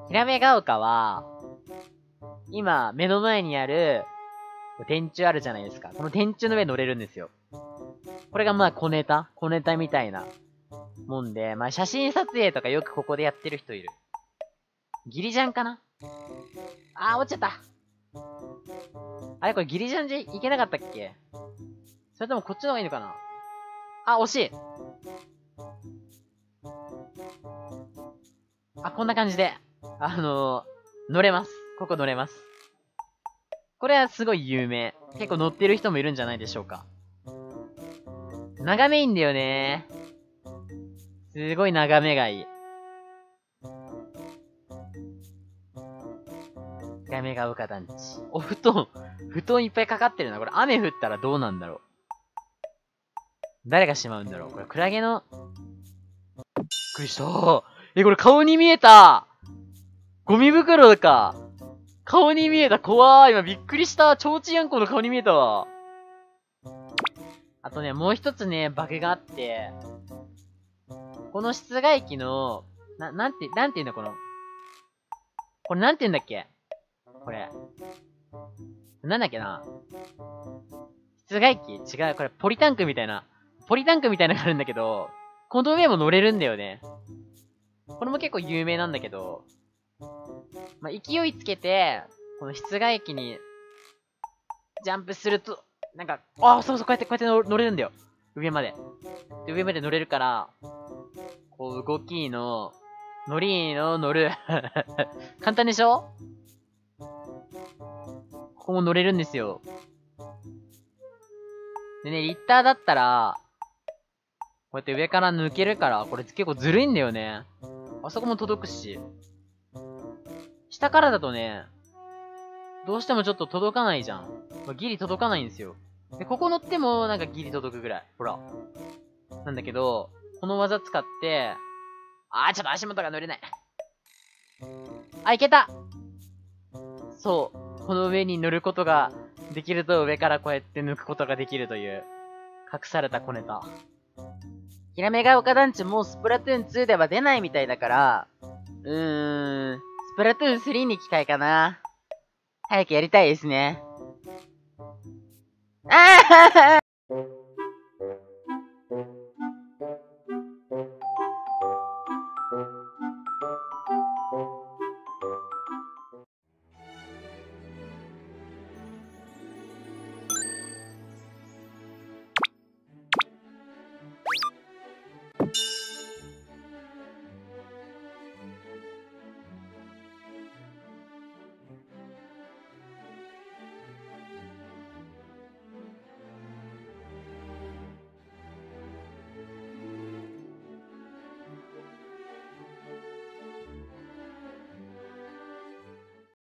ヒラメが丘は、今、目の前にある、電柱あるじゃないですか。この電柱の上乗れるんですよ。これがまあ小ネタみたいなもんで、まあ写真撮影とかよくここでやってる人いる。ギリジャンかな。あー、落ちちゃった。あれこれギリジャンじゃいけなかったっけ？それともこっちの方がいいのかな。あ、惜しい。あ、こんな感じで、乗れます。ここ乗れます。これはすごい有名。結構乗ってる人もいるんじゃないでしょうか。眺めいいんだよね。すごい眺めがいい。ヒラメが丘団地。お、布団いっぱいかかってるな。これ雨降ったらどうなんだろう。誰がしまうんだろう。これクラゲの、びっくりした。これ顔に見えた。ゴミ袋か。顔に見えた。怖い。今びっくりした。ちょうちんあんこの顔に見えたわ。あとね、もう一つね、バグがあって、この室外機の、なんて言うんだ、これなんて言うんだっけ？これ。なんだっけな？室外機違う。これポリタンクみたいなのがあるんだけど、この上も乗れるんだよね。これも結構有名なんだけど、まあ、勢いつけて、この室外機に、ジャンプすると、なんか、そうそう、こうやって乗れるんだよ。上まで。で、上まで乗れるから、こう、動きの、乗る。簡単でしょ？ここも乗れるんですよ。でね、リッターだったら、こうやって上から抜けるから、これ結構ずるいんだよね。あそこも届くし。下からだとね、どうしてもちょっと届かないじゃん。ギリ届かないんですよ。で、ここ乗ってもなんかギリ届くぐらい。ほら。なんだけど、この技使って、ちょっと足元が乗れない。いけた！そう。この上に乗ることができると上からこうやって抜くことができるという、隠された小ネタ。ヒラメが丘団地もうスプラトゥーン2では出ないみたいだから、スプラトゥーン3に期待かな。早くやりたいですね。